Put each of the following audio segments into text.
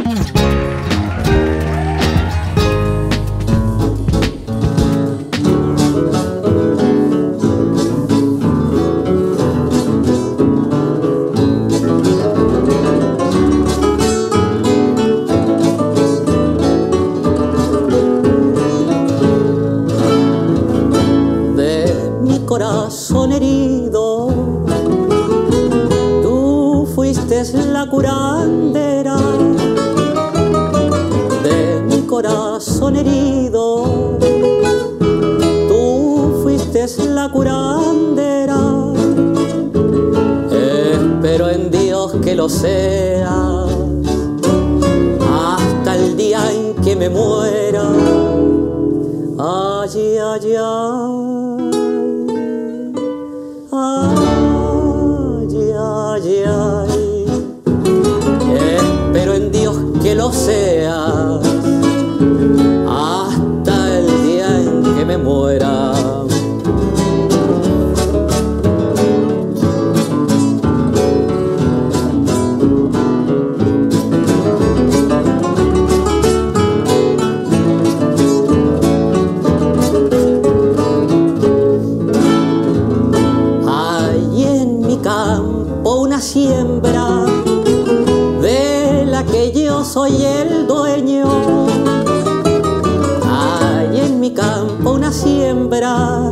Corazón herido, tú fuiste la curandera de mi corazón herido, tú fuiste la curandera. Espero en Dios que lo seas hasta el día en que me muera. Ay, ay, ay. Ay, ay, ay, espero en Dios que lo seas hasta el día en que me muera. Una siembra de la que yo soy el dueño. Hay en mi campo una siembra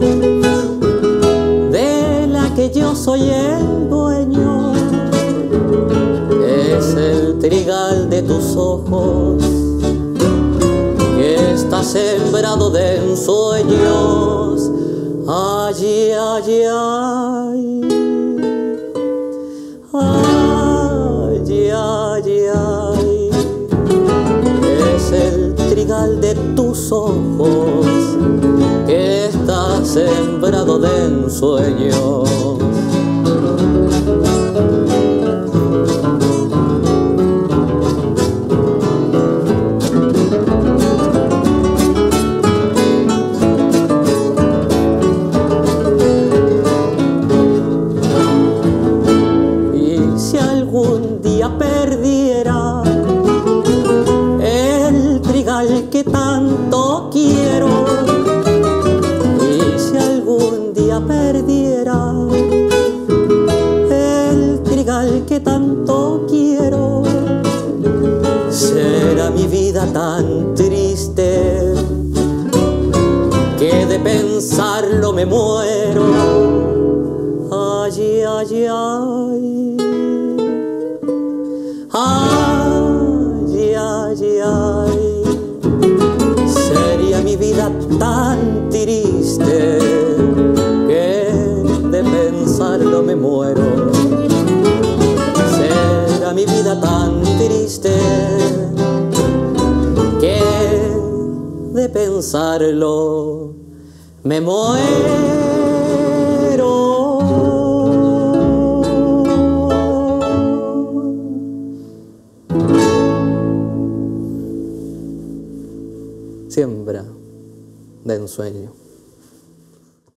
de la que yo soy el dueño. Es el trigal de tus ojos que está sembrado de ensueños. Ay, ay, ay. Ay, ay, ay, es el trigal de tus ojos que está sembrado de ensueños. Perdiera el trigal que tanto quiero, y si algún día perdiera el trigal que tanto quiero, será mi vida tan triste que de pensarlo me muero. Ay, ay, ay. Ay, ay, ay, sería mi vida tan triste que de pensarlo me muero. Será mi vida tan triste que de pensarlo me muero. Siembra de ensueño.